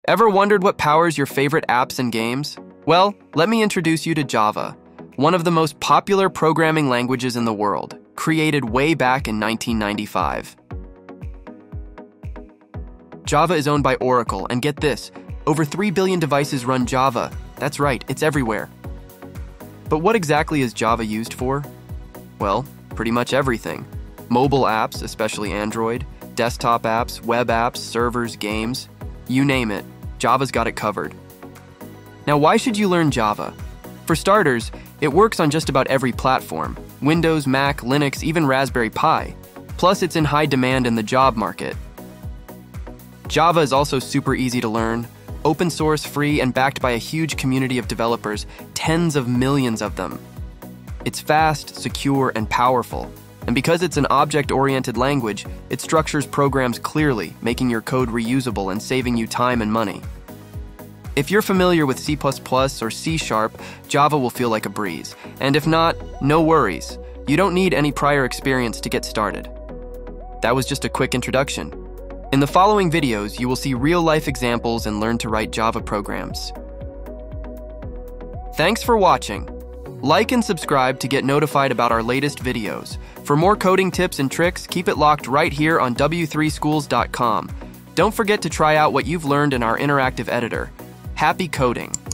Ever wondered what powers your favorite apps and games? Well, let me introduce you to Java, one of the most popular programming languages in the world, created way back in 1995. Java is owned by Oracle, and get this, over 3 billion devices run Java. That's right, it's everywhere. But what exactly is Java used for? Well, pretty much everything. Mobile apps, especially Android, desktop apps, web apps, servers, games, you name it, Java's got it covered. Now, why should you learn Java? For starters, it works on just about every platform: Windows, Mac, Linux, even Raspberry Pi. Plus, it's in high demand in the job market. Java is also super easy to learn, open source, free, and backed by a huge community of developers, tens of millions of them. It's fast, secure, and powerful. And because it's an object-oriented language, it structures programs clearly, making your code reusable and saving you time and money. If you're familiar with C++ or C#, Java will feel like a breeze. And if not, no worries. You don't need any prior experience to get started. That was just a quick introduction. In the following videos, you will see real-life examples and learn to write Java programs. Thanks for watching. Like and subscribe to get notified about our latest videos. For more coding tips and tricks, keep it locked right here on w3schools.com. Don't forget to try out what you've learned in our interactive editor. Happy coding!